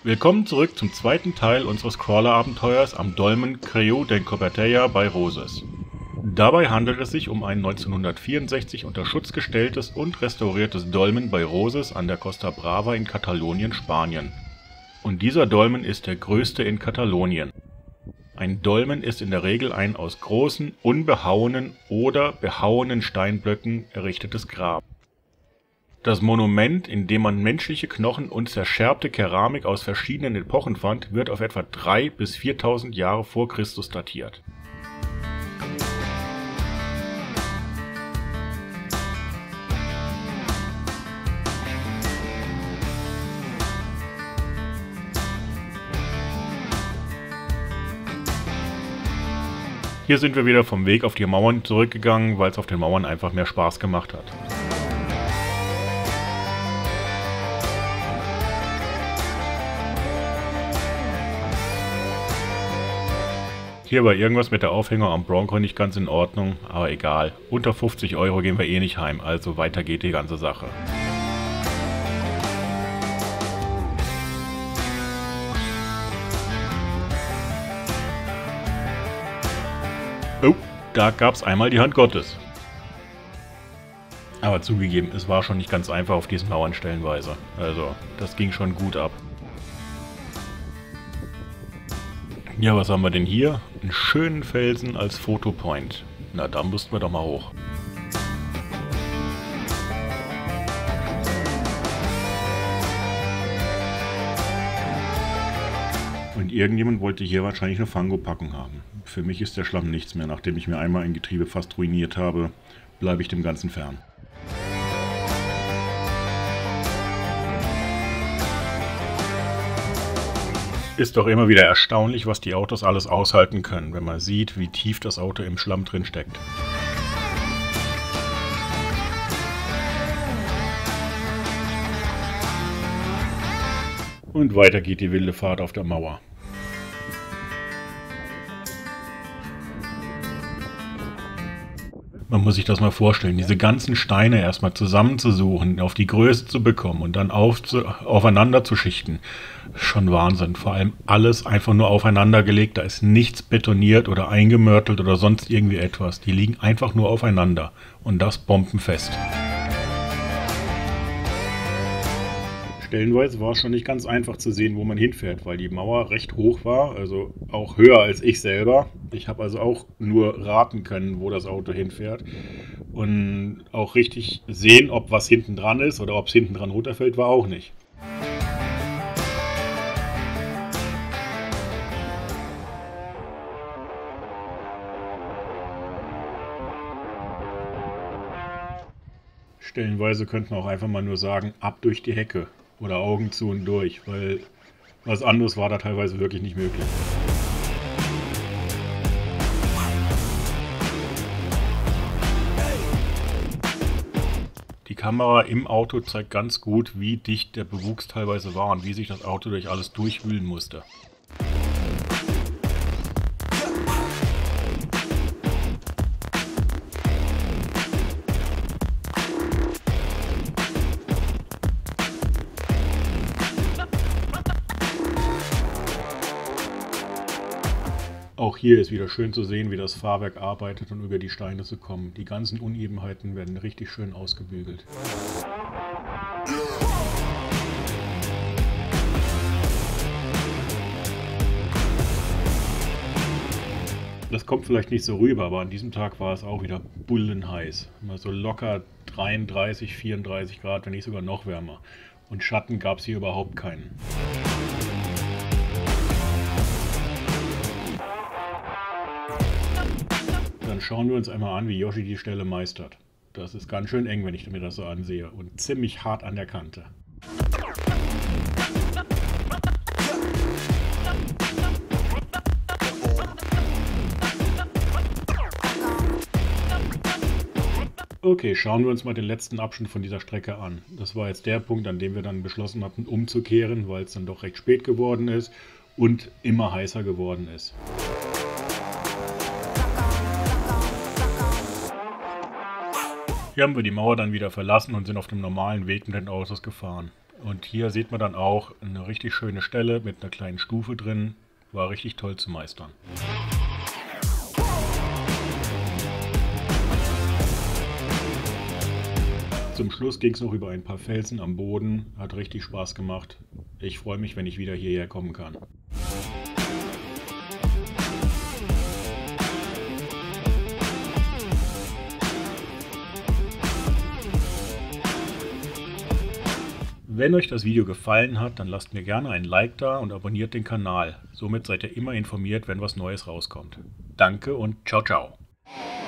Willkommen zurück zum zweiten Teil unseres Crawler-Abenteuers am Dolmen Creu d'en Coberteja bei Roses. Dabei handelt es sich um ein 1964 unter Schutz gestelltes und restauriertes Dolmen bei Roses an der Costa Brava in Katalonien, Spanien. Und dieser Dolmen ist der größte in Katalonien. Ein Dolmen ist in der Regel ein aus großen, unbehauenen oder behauenen Steinblöcken errichtetes Grab. Das Monument, in dem man menschliche Knochen und zerscherbte Keramik aus verschiedenen Epochen fand, wird auf etwa 3.000 bis 4.000 Jahre vor Christus datiert. Hier sind wir wieder vom Weg auf die Mauern zurückgegangen, weil es auf den Mauern einfach mehr Spaß gemacht hat. Hier war irgendwas mit der Aufhängung am Bronco nicht ganz in Ordnung, aber egal. Unter 50 € gehen wir eh nicht heim, also weiter geht die ganze Sache. Oh, da gab's einmal die Hand Gottes. Aber zugegeben, es war schon nicht ganz einfach auf diesen Mauern stellenweise. Also, das ging schon gut ab. Ja, was haben wir denn hier? Einen schönen Felsen als Fotopoint. Na, da mussten wir doch mal hoch. Und irgendjemand wollte hier wahrscheinlich eine Fango-Packung haben. Für mich ist der Schlamm nichts mehr. Nachdem ich mir einmal ein Getriebe fast ruiniert habe, bleibe ich dem Ganzen fern. Ist doch immer wieder erstaunlich, was die Autos alles aushalten können, wenn man sieht, wie tief das Auto im Schlamm drin steckt. Und weiter geht die wilde Fahrt auf der Mauer. Man muss sich das mal vorstellen, diese ganzen Steine erstmal zusammenzusuchen, auf die Größe zu bekommen und dann aufeinander zu schichten. Schon Wahnsinn. Vor allem alles einfach nur aufeinander gelegt. Da ist nichts betoniert oder eingemörtelt oder sonst irgendwie etwas. Die liegen einfach nur aufeinander. Und das bombenfest. Stellenweise war es schon nicht ganz einfach zu sehen, wo man hinfährt, weil die Mauer recht hoch war, also auch höher als ich selber. Ich habe also auch nur raten können, wo das Auto hinfährt und auch richtig sehen, ob was hinten dran ist oder ob es hinten dran runterfällt, war auch nicht. Stellenweise könnte man auch einfach mal nur sagen, ab durch die Hecke. Oder Augen zu und durch, weil was anderes war da teilweise wirklich nicht möglich. Die Kamera im Auto zeigt ganz gut, wie dicht der Bewuchs teilweise war und wie sich das Auto durch alles durchwühlen musste. Auch hier ist wieder schön zu sehen, wie das Fahrwerk arbeitet, um über die Steine zu kommen. Die ganzen Unebenheiten werden richtig schön ausgebügelt. Das kommt vielleicht nicht so rüber, aber an diesem Tag war es auch wieder bullenheiß. Mal so locker 33, 34 Grad, wenn nicht sogar noch wärmer. Und Schatten gab es hier überhaupt keinen. Dann schauen wir uns einmal an, wie Yoshi die Stelle meistert. Das ist ganz schön eng, wenn ich mir das so ansehe. Und ziemlich hart an der Kante. Okay, schauen wir uns mal den letzten Abschnitt von dieser Strecke an. Das war jetzt der Punkt, an dem wir dann beschlossen hatten, umzukehren, weil es dann doch recht spät geworden ist und immer heißer geworden ist. Hier haben wir die Mauer dann wieder verlassen und sind auf dem normalen Weg mit den Autos gefahren. Und hier sieht man dann auch eine richtig schöne Stelle mit einer kleinen Stufe drin. War richtig toll zu meistern. Zum Schluss ging es noch über ein paar Felsen am Boden. Hat richtig Spaß gemacht. Ich freue mich, wenn ich wieder hierher kommen kann. Wenn euch das Video gefallen hat, dann lasst mir gerne ein Like da und abonniert den Kanal. Somit seid ihr immer informiert, wenn was Neues rauskommt. Danke und ciao, ciao.